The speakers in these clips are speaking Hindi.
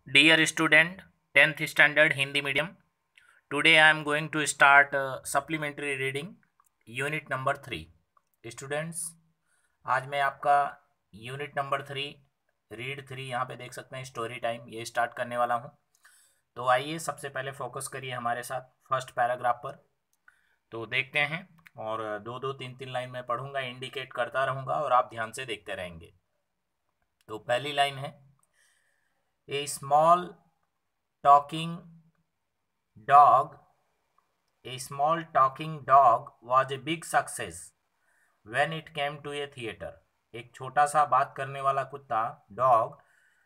Dear student, 10th standard Hindi medium. Today I am going to start supplementary reading unit number 3. Students, आज मैं आपका यूनिट नंबर 3 रीड 3 यहाँ पे देख सकते हैं स्टोरी टाइम ये स्टार्ट करने वाला हूँ। तो आइए सबसे पहले फोकस करिए हमारे साथ फर्स्ट पैराग्राफ पर। तो देखते हैं और दो दो तीन तीन लाइन मैं पढ़ूंगा, इंडिकेट करता रहूँगा और आप ध्यान से देखते रहेंगे। तो पहली लाइन है, a small talking dog A small talking dog was a big success when it came to a theater. एक छोटा सा बात करने वाला कुत्ता डॉग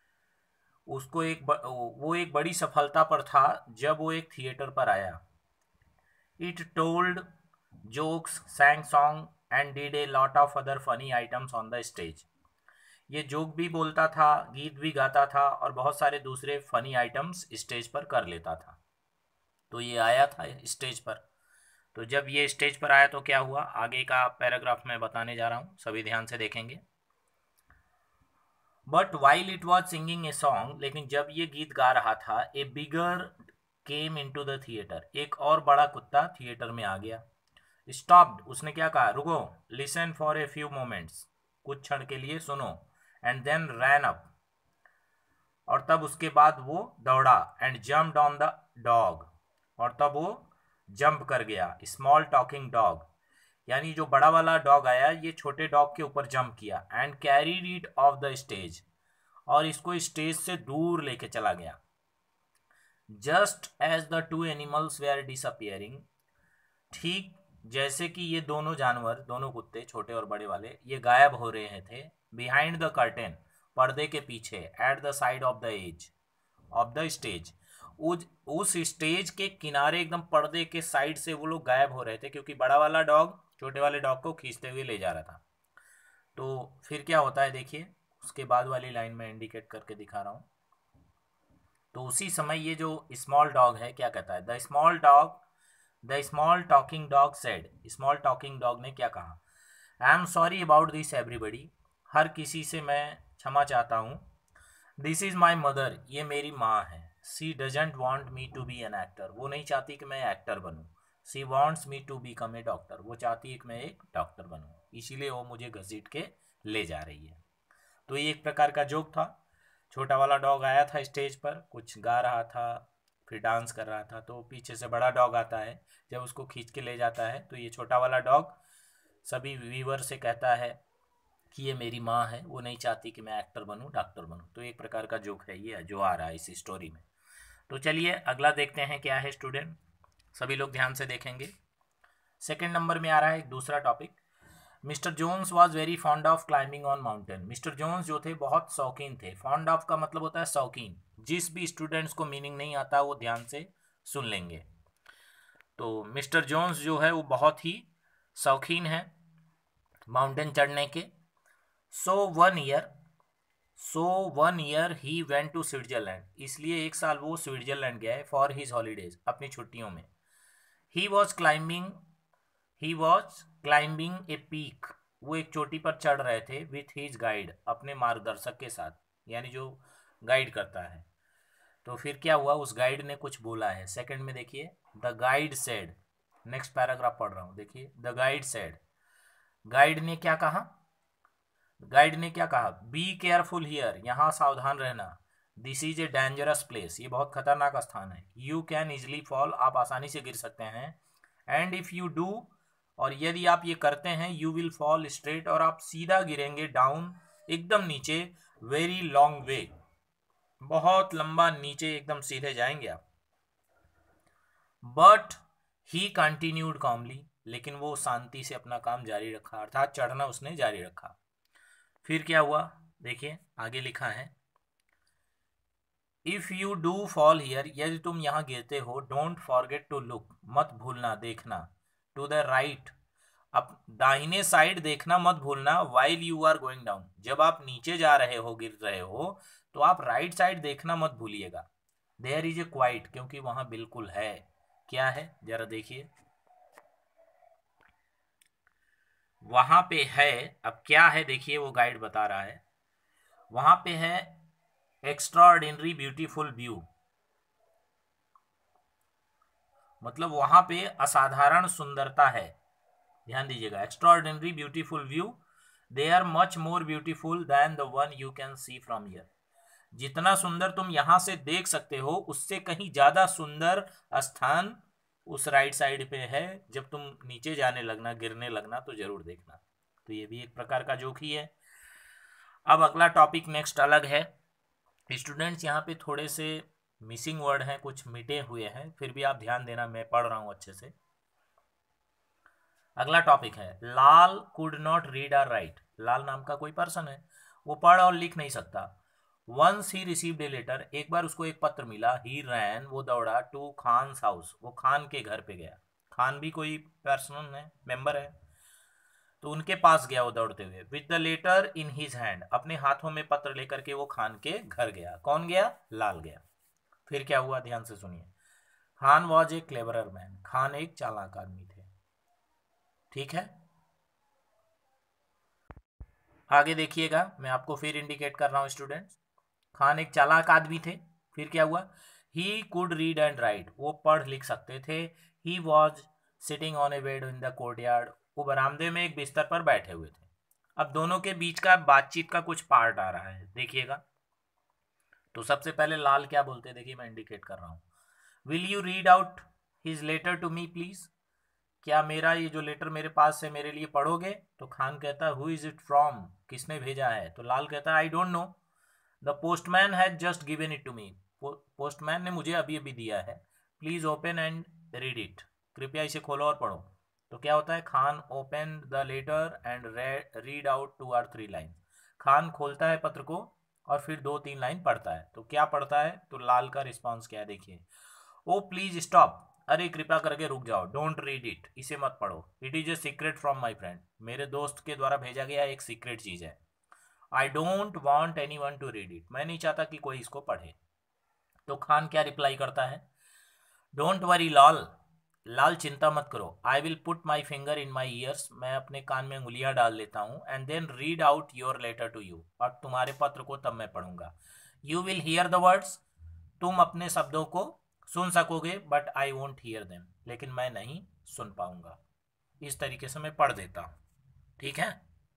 वो एक बड़ी सफलता पर था जब वो एक थिएटर पर आया। It told jokes, sang song and did a lot of other funny items on the stage. ये जोक भी बोलता था, गीत भी गाता था और बहुत सारे दूसरे फनी आइटम्स स्टेज पर कर लेता था। तो ये आया था स्टेज पर। तो जब ये स्टेज पर आया तो क्या हुआ, आगे का पैराग्राफ मैं बताने जा रहा हूँ, सभी ध्यान से देखेंगे। But while it was singing a song, लेकिन जब ये गीत गा रहा था, a bigger came into the theatre, एक और बड़ा कुत्ता थिएटर में आ गया। स्टॉप्ड, उसने क्या कहा, रुको, listen for a few moments, कुछ क्षण के लिए सुनो, एंड देन रैन अप, और तब उसके बाद वो दौड़ा, and jumped on the dog, और तब वो जंप कर गया। स्मॉल टॉकिंग डॉग, यानी जो बड़ा वाला डॉग आया ये छोटे डॉग के ऊपर जंप किया, and carried it off the stage, और इसको स्टेज से दूर लेके चला गया। Just as the two animals were disappearing, ठीक जैसे कि ये दोनों जानवर, दोनों कुत्ते छोटे और बड़े वाले, ये गायब हो रहे थे। बिहाइंड द कर्टेन, पर्दे के पीछे, at the side of the edge of the stage, उस स्टेज के किनारे एकदम पर्दे के साइड से वो लोग गायब हो रहे थे, क्योंकि बड़ा वाला डॉग छोटे वाले डॉग को खींचते हुए ले जा रहा था। तो फिर क्या होता है देखिए, उसके बाद वाली लाइन में इंडिकेट करके दिखा रहा हूँ। तो उसी समय ये जो स्मॉल डॉग है क्या कहता है, the small talking dog said, small talking dog ने क्या कहा, I am sorry about this everybody, हर किसी से मैं क्षमा चाहता हूँ। दिस इज माई मदर, ये मेरी माँ है। She doesn't want me to be an actor, वो नहीं चाहती कि मैं एक्टर बनूं। She wants me to become a doctor, वो चाहती है कि मैं एक डॉक्टर बनूं, इसीलिए वो मुझे घसीट के ले जा रही है। तो ये एक प्रकार का जोक था। छोटा वाला डॉग आया था स्टेज पर, कुछ गा रहा था, फिर डांस कर रहा था, तो पीछे से बड़ा डॉग आता है, जब उसको खींच के ले जाता है तो ये छोटा वाला डॉग सभी व्यूवर से कहता है कि ये मेरी माँ है, वो नहीं चाहती कि मैं एक्टर बनूं, डॉक्टर बनूं। तो एक प्रकार का जोक है ये जो आ रहा है इस स्टोरी में। तो चलिए अगला देखते हैं क्या है स्टूडेंट, सभी लोग ध्यान से देखेंगे। सेकंड नंबर में आ रहा है एक दूसरा topic, mister Jones was very fond of climbing on mountain. Mister Jones जो थे बहुत शौकीन थे, फॉन्ड ऑफ का मतलब होता है शौकीन। जिस भी स्टूडेंट्स को मीनिंग नहीं आता वो ध्यान से सुन लेंगे। तो मिस्टर जोन्स जो है वो बहुत ही शौकीन है माउंटेन चढ़ने के। So one year he went to Switzerland, इसलिए एक साल वो स्विट्जरलैंड गया है फॉर हिज हॉलीडेज, अपनी छुट्टियों में। He was climbing he was climbing a peak, वो एक चोटी पर चढ़ रहे थे, विथ हिज गाइड, अपने मार्गदर्शक के साथ, यानी जो गाइड करता है। तो फिर क्या हुआ, उस गाइड ने कुछ बोला है। सेकंड में देखिए, the guide said, next paragraph पढ़ रहा हूँ, देखिए, द गाइड सेड, गाइड ने क्या कहा, गाइड ने क्या कहा, बी केयरफुल हियर, यहाँ सावधान रहना, this is a dangerous place, ये बहुत खतरनाक स्थान है, यू कैन इजिली फॉल, आप आसानी से गिर सकते हैं, एंड इफ यू डू, और यदि आप ये करते हैं, यू विल फॉल स्ट्रेट, और आप सीधा गिरेंगे, डाउन, एकदम नीचे, वेरी लॉन्ग वे, बहुत लंबा नीचे एकदम सीधे जाएंगे आप। बट ही कंटिन्यूड कॉमली, लेकिन वो शांति से अपना काम जारी रखा, अर्थात चढ़ना उसने जारी रखा। फिर क्या हुआ देखिए, आगे लिखा है, if you do fall here, यदि तुम यहाँ गिरते हो, डोंट फॉरगेट टू लुक, मत भूलना देखना, टू द राइट, अब दाहिने साइड देखना मत भूलना, while you are going down, जब आप नीचे जा रहे हो, गिर रहे हो, तो आप राइट साइड देखना मत भूलिएगा। देयर इज ए क्वाइट, क्योंकि वहां बिल्कुल है, क्या है जरा देखिए, वहां पे है, अब क्या है देखिए, वो गाइड बता रहा है, वहां पे है एक्स्ट्राऑर्डिनरी ब्यूटीफुल व्यू, मतलब वहां पे असाधारण सुंदरता है। ध्यान दीजिएगा, extraordinary beautiful view, they are much more beautiful than the one you can see from here. जितना सुंदर तुम यहां से देख सकते हो उससे कहीं ज्यादा सुंदर स्थान उस राइट साइड पे है। जब तुम नीचे जाने लगना, गिरने लगना, तो जरूर देखना। तो ये भी एक प्रकार का जोक ही है। अब अगला टॉपिक नेक्स्ट अलग है। स्टूडेंट्स यहाँ पे थोड़े से मिसिंग वर्ड हैं, कुछ मिटे हुए हैं, फिर भी आप ध्यान देना, मैं पढ़ रहा हूं अच्छे से। अगला टॉपिक है लाल कुड नॉट रीड और राइट। लाल नाम का कोई पर्सन है, वो पढ़ और लिख नहीं सकता। Once he received a letter, एक बार उसको एक पत्र मिला। ही रैन, वो दौड़ा, टू खान हाउस, वो खान के घर पे गया। खान भी कोई पर्सन है, मेंबर है, तो उनके पास गया वो दौड़ते हुए। With the letter in his hand, अपने हाथों में पत्र लेकर के वो खान के घर गया। कौन गया? लाल गया। फिर क्या हुआ, ध्यान से सुनिए। Khan was a cleverer man, Khan एक चालाक आदमी थे। ठीक है, आगे देखिएगा, मैं आपको फिर इंडिकेट कर रहा हूं स्टूडेंट्स। खान एक चालाक आदमी थे। फिर क्या हुआ? He could read and write, वो पढ़ लिख सकते थे। He was sitting on a bed in the courtyard, वो बरामदे में एक बिस्तर पर बैठे हुए थे। अब दोनों के बीच का बातचीत का कुछ पार्ट आ रहा है, देखिएगा। तो सबसे पहले लाल क्या बोलते हैं, देखिए मैं इंडिकेट कर रहा हूं। Will you read out his letter to me please, क्या मेरा ये जो लेटर मेरे पास है मेरे लिए पढ़ोगे? तो खान कहता है हु इज इट फ्रॉम, किसने भेजा है? तो लाल कहता है I don't know, the postman has just given it to me, postman ने मुझे अभी अभी दिया है। Please open and read it, कृपया इसे खोलो और पढ़ो। तो क्या होता है, Khan open the letter and read out 2 or 3 line. खान खोलता है पत्र को और फिर 2-3 लाइन पढ़ता है। तो क्या पढ़ता है? तो लाल का रिस्पॉन्स क्या है, देखिए। ओ प्लीज स्टॉप, अरे कृपया करके रुक जाओ। डोंट रीड इट, इसे मत पढ़ो। It is a secret from my friend, मेरे दोस्त के द्वारा भेजा गया एक सीक्रेट चीज है। I don't want anyone to read it, मैं नहीं चाहता कि कोई इसको पढ़े। तो खान क्या रिप्लाई करता है? डोंट वरी लाल, लाल चिंता मत करो। I will put my finger in my ears, मैं अपने कान में उंगलियां डाल लेता हूँ। And then read out your letter to you, और तुम्हारे पत्र को तब मैं पढ़ूंगा। You will hear the words, तुम अपने शब्दों को सुन सकोगे, but I won't hear them, लेकिन मैं नहीं सुन पाऊंगा। इस तरीके से मैं पढ़ देता हूं। ठीक है,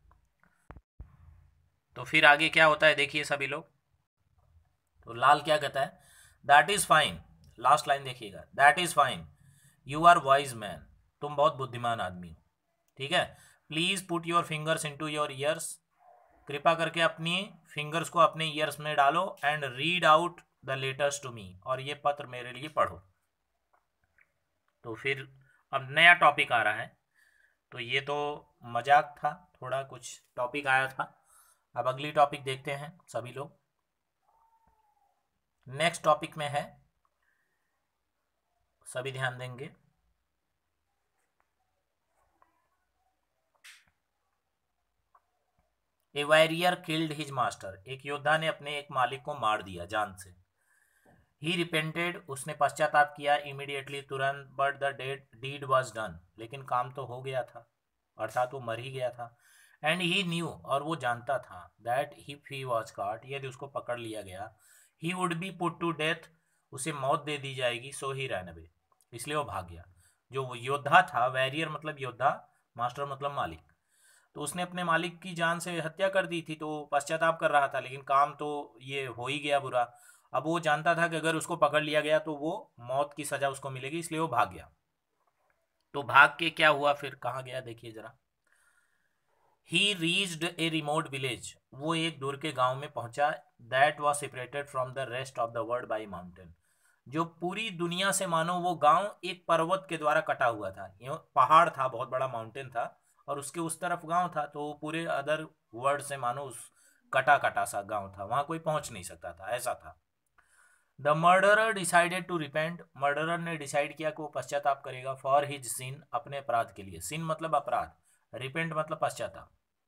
तो फिर आगे क्या होता है देखिए सभी लोग। तो लाल क्या कहता है? That is fine, last line देखिएगा, that is fine, you are wise man, तुम बहुत बुद्धिमान आदमी हो। ठीक है, please put your fingers into your ears, कृपा करके अपनी फिंगर्स को अपने ईयर्स में डालो। And read out the letters to me, और ये पत्र मेरे लिए पढ़ो। तो फिर अब नया टॉपिक आ रहा है। तो ये तो मजाक था, थोड़ा कुछ टॉपिक आया था। अब अगली टॉपिक देखते हैं सभी लोग। नेक्स्ट टॉपिक में है, सभी ध्यान देंगे। A warrior killed his master, एक योद्धा ने अपने एक मालिक को मार दिया जान से। ही रिपेंटेड, उसने पश्चाताप किया। इमीडिएटली, तुरंत। But the deed was done, लेकिन काम तो हो गया था, अर्थात वो मर ही गया था। एंड ही न्यू, और वो जानता था। That if he was caught, यदि उसको पकड़ लिया गया, he would be put to death, उसे मौत दे दी जाएगी। सो ही रैन अवे, इसलिए वो भाग गया। जो वो योद्धा था, वैरियर मतलब योद्धा, मास्टर मतलब मालिक, तो उसने अपने मालिक की जान से हत्या कर दी थी। तो पश्चाताप कर रहा था, लेकिन काम तो ये हो ही गया बुरा। अब वो जानता था कि अगर उसको पकड़ लिया गया तो वो मौत की सजा उसको मिलेगी, इसलिए वो भाग गया। तो भाग के क्या हुआ, फिर कहाँ गया देखिए जरा। He reached a remote village, वो एक दूर के गांव में पहुंचा। That was separated from the rest of the world by mountain, जो पूरी दुनिया से मानो वो गांव एक पर्वत के द्वारा कटा हुआ था। ये पहाड़ था, बहुत बड़ा माउंटेन था, और उसके उस तरफ गांव था। तो पूरे अदर वर्ल्ड से मानो उस कटा कटा सा गांव था, वहां कोई पहुंच नहीं सकता था, ऐसा था। The murderer decided to repent, murderer ने डिसाइड किया कि वो पश्चाताप करेगा। फॉर हिज सिन, अपने अपराध के लिए। सिन मतलब अपराध, रिपेंट मतलब पश्चाताप।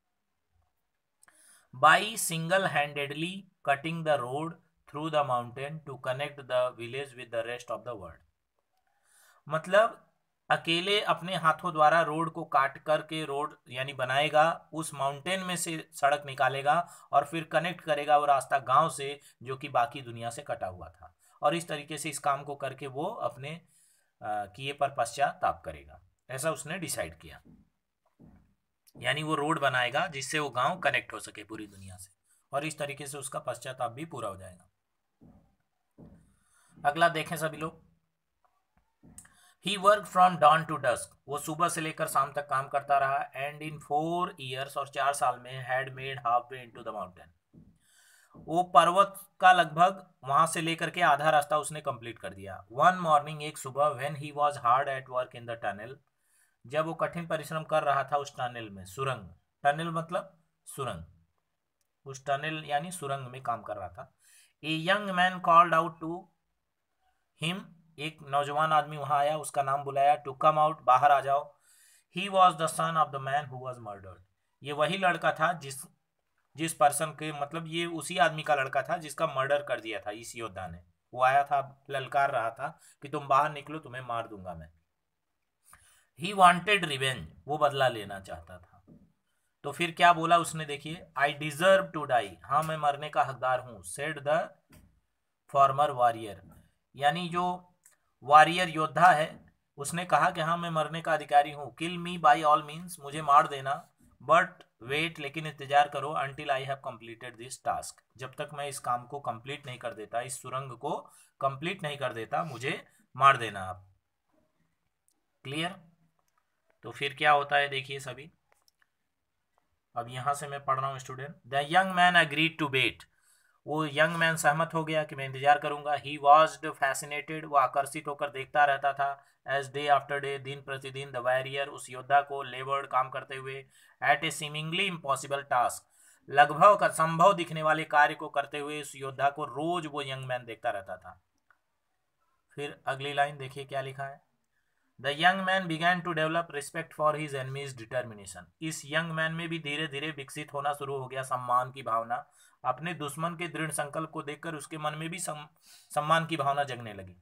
By single handedly cutting the road through the mountain to connect the village with the rest of the world, मतलब अकेले अपने हाथों द्वारा रोड को काट करके रोड यानी बनाएगा, उस माउंटेन में से सड़क निकालेगा और फिर कनेक्ट करेगा वो रास्ता गांव से जो कि बाकी दुनिया से कटा हुआ था, और इस तरीके से इस काम को करके वो अपने किए पर पश्चाताप करेगा, ऐसा उसने डिसाइड किया। यानी वो रोड बनाएगा जिससे वो गांव कनेक्ट हो सके पूरी दुनिया से, और इस तरीके से उसका पश्चाताप भी पूरा हो जाएगा। अगला देखें सभी लोग। He work from dawn to dusk, वो सुबह से लेकर शाम तक काम करता रहा। एंड इन 4 ईयर्स, और 4 साल में, had made half way into the mountain, वो पर्वत का लगभग वहां से लेकर के आधा रास्ता उसने कंप्लीट कर दिया। वन मॉर्निंग, एक सुबह, when he was hard at work in the tunnel, जब वो कठिन परिश्रम कर रहा था उस टनल में, सुरंग, टनल मतलब सुरंग, उस टनल यानी सुरंग में काम कर रहा था। A young man called out to him, एक नौजवान आदमी वहां आया, उसका नाम बुलाया, टू कम आउट, बाहर आ जाओ। He was the son of the man who was murdered, ये वही लड़का था जिस जिस पर्सन के, मतलब ये उसी आदमी का लड़का था जिसका मर्डर कर दिया था इस योद्धा ने। वो आया था, ललकार रहा था कि तुम बाहर निकलो, तुम्हें मार दूंगा मैं। ही वॉन्टेड रिवेंज, वो बदला लेना चाहता था। तो फिर क्या बोला उसने, देखिए, आई डिजर्व टू डाई, हाँ मैं मरने का हकदार हूं, सेड द फॉर्मर वॉरियर, यानी जो वॉरियर योद्धा है उसने कहा कि हाँ मैं मरने का अधिकारी हूँ। Kill me by all means, मुझे मार देना, बट वेट, लेकिन इंतजार करो, until I have completed this task, जब तक मैं इस काम को कंप्लीट नहीं कर देता, इस सुरंग को कंप्लीट नहीं कर देता, मुझे मार देना आप। क्लियर? तो फिर क्या होता है देखिए सभी, अब यहां से मैं पढ़ रहा हूं student. The young man agreed to wait, वो यंग मैन सहमत हो गया कि मैं इंतजार करूंगा। ही वॉज फैसिनेटेड, वो आकर्षित होकर देखता रहता था। एज डे आफ्टर डे, दिन प्रतिदिन, द वॉरियर, उस योद्धा को, लेबर्ड, काम करते हुए, at a seemingly impossible task, लगभग असंभव दिखने वाले कार्य को करते हुए उस योद्धा को रोज वो यंग मैन देखता रहता था। फिर अगली लाइन देखिए क्या लिखा है। The young man began to develop respect for his enemy's determination, इस यंग मैन में भी धीरे धीरे विकसित होना शुरू हो गया सम्मान की भावना। अपने दुश्मन के दृढ़ संकल्प को देखकर उसके मन में भी सम्मान की भावना जगने लगी।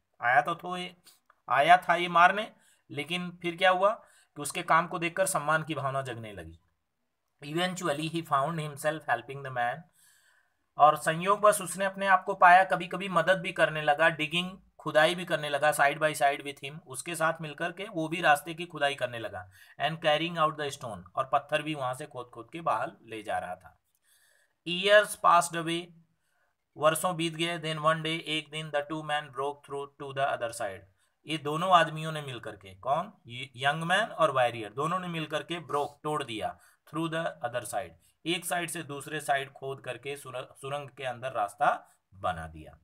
आया था ये मारने, लेकिन फिर क्या हुआ कि उसके काम को देखकर सम्मान की भावना जगने लगी। Eventually he found himself helping the man, और संयोगवश उसने अपने आप को पाया कभी कभी मदद भी करने लगा, डिगिंग, खुदाई भी करने लगा, side by side with him, उसके साथ मिलकर के वो भी रास्ते की खुदाई करने लगा। And carrying out the stone, और पत्थर भी वहां से खोद खोद के बाहर ले जा रहा था। ईयर्स पास्ड अवे, वर्षों बीत गए। देन वन डे, एक दिन, the two man broke through to the other side, ये दोनों आदमियों ने मिलकर के, कौन, यंग मैन और वॉरियर, दोनों ने मिलकर के ब्रोक, तोड़ दिया, थ्रू द अदर साइड, एक साइड से दूसरे साइड खोद करके सुरंग के अंदर रास्ता बना दिया।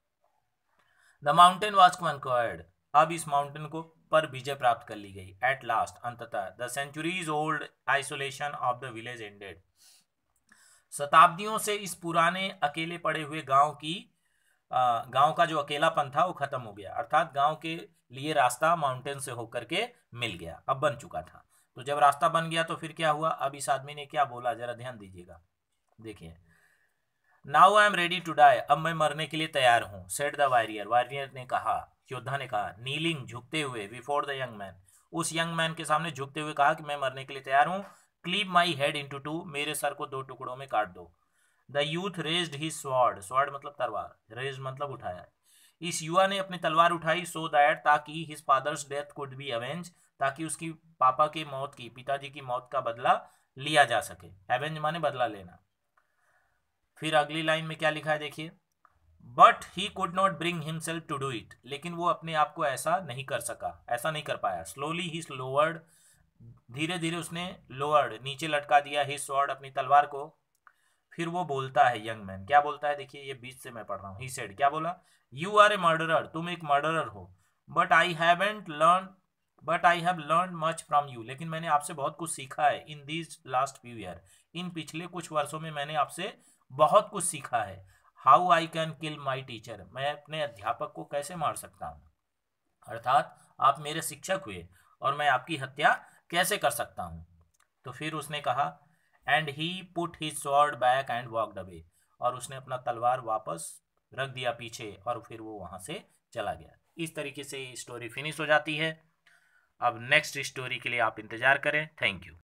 द माउंटेन वॉज कन्क्वर्ड, अब इस माउंटेन को पर विजय प्राप्त कर ली गई। एट लास्ट, अंततः, the centuries old isolation of the village ended, शताब्दियों से इस पुराने अकेले पड़े हुए गांव का जो अकेलापन था वो खत्म हो गया, अर्थात गांव के लिए रास्ता माउंटेन से होकर के मिल गया, अब बन चुका था। तो जब रास्ता बन गया तो फिर क्या हुआ, अब इस आदमी ने क्या बोला, जरा ध्यान दीजिएगा, देखिए। Now I am ready to die, अब मैं मरने के लिए तैयार हूं, सेड द वॉरियर, वॉरियर ने कहा, योद्धा ने कहा, नीलिंग, झुकते हुए, बिफोर द यंग मैन, उस यंग मैन के सामने झुकते हुए कहा कि मैं मरने के लिए तैयार हूं। Cleave my head into two, मेरे सर को 2 टुकड़ों में काट दो। The youth raised his sword, sword मतलब तलवार, रेज्ड मतलब उठाया, इस युवा ने अपनी तलवार उठाई, सो दैट, ताकि, his father's death could be avenge, ताकि उसकी पापा की मौत की, पिताजी की मौत का बदला लिया जा सके। एवेंज माने बदला लेना। फिर अगली लाइन में क्या लिखा है देखिए, but he could not bring himself to do it, लेकिन वो अपने आप को ऐसा नहीं कर सका, ऐसा नहीं कर पाया। स्लोली ही लोवर्ड, धीरे धीरे उसने लोअर्ड, नीचे लटका दिया, हिज स्वॉर्ड, अपनी तलवार को। फिर वो बोलता है, यंग मैन क्या बोलता है देखिए, ये बीच से मैं पढ़ रहा हूँ। ही सेड, क्या बोला, यू आर ए मर्डरर, तुम एक मर्डरर हो, but I have learn much from you, लेकिन मैंने आपसे बहुत कुछ सीखा है। In these last few year, इन पिछले कुछ वर्षों में मैंने आपसे बहुत कुछ सीखा है। How I can kill my teacher, मैं अपने अध्यापक को कैसे मार सकता हूँ, अर्थात आप मेरे शिक्षक हुए और मैं आपकी हत्या कैसे कर सकता हूँ। तो फिर उसने कहा, and he put his sword back and walked away, और उसने अपना तलवार वापस रख दिया पीछे और फिर वो वहां से चला गया। इस तरीके से स्टोरी फिनिश हो जाती है। अब नेक्स्ट स्टोरी के लिए आप इंतजार करें। Thank you.